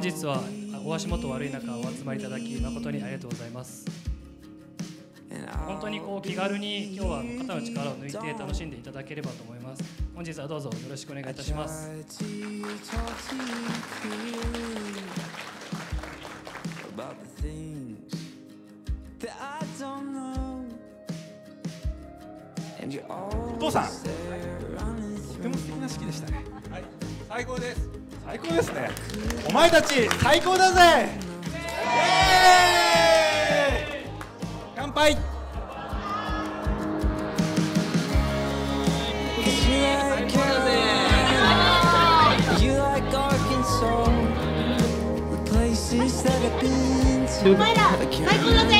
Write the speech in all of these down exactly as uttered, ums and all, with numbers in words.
本日はお足元悪い中お集まりいただき誠にありがとうございます。本当にこう気軽に今日は肩の力を抜いて楽しんでいただければと思います。本日はどうぞよろしくお願いいたします。 お父さん、とっても素敵な式でしたね。はい、最高です。最高ですね。お前たち最高だぜ。イエーイ！乾杯。 お前ら最高だぜ。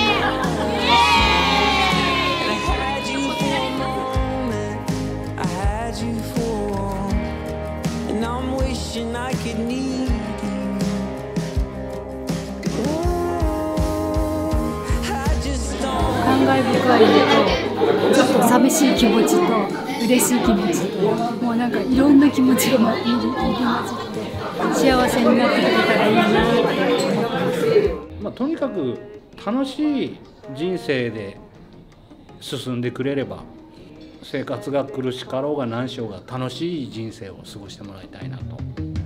感慨深いのとちょっと寂しい気持ちと嬉しい気持ちともうなんかいろんな気持ちが入り混じって幸せになってくれたらいいなって思ってます。 まあ、とにかく楽しい人生で進んでくれれば生活が苦しかろうが何しようが楽しい人生を過ごしてもらいたいなと。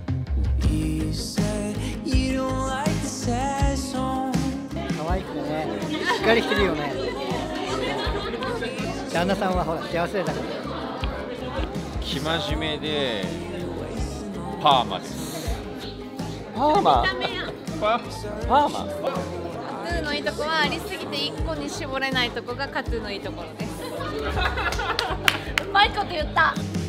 可愛くてね、しっかりしてるよね。旦那さんはほら幸せだから。 生真面目でパーマです。 パーマパパーマカトゥーのいいとこはありすぎていっこに絞れないとこがカトゥーのいいところです。うまいこと言った。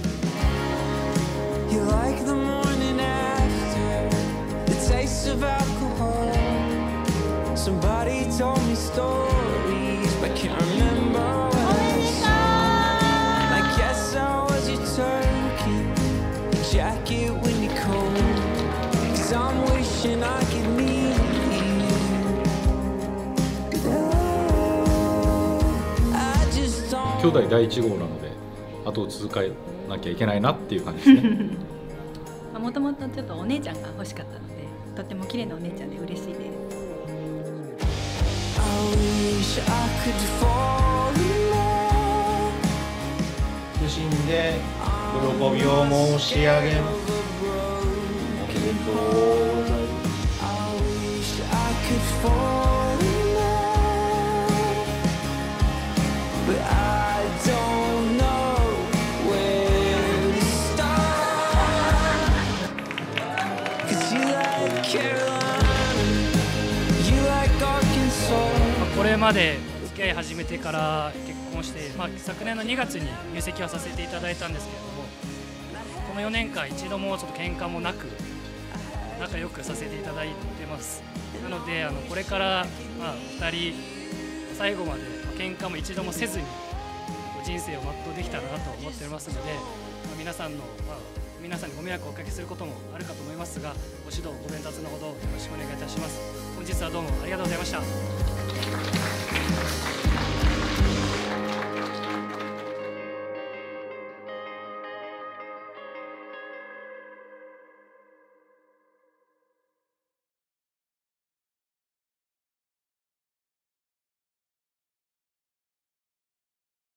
兄弟第一号なので後を続かなきゃいけないなっていう感じですね。 もともとちょっとお姉ちゃんが欲しかったので、とっても綺麗なお姉ちゃんで嬉しいです。 謹んで喜びを申し上げます。おめでとうございます。 これまで付き合い始めてから結婚して、まあ、昨年のにがつに入籍はさせていただいたんですけれども、このよねんかん一度もちょっと喧嘩もなく仲良くさせていただいてます。なのであのこれから、まあ、ふたり最後まで喧嘩も一度もせずに人生を全うできたらなと思っておりますので、まあ、皆さんの、まあ、皆さんにご迷惑をおかけすることもあるかと思いますが、ご指導ご鞭撻のほどよろしくお願いいたします。本日はどうもありがとうございました。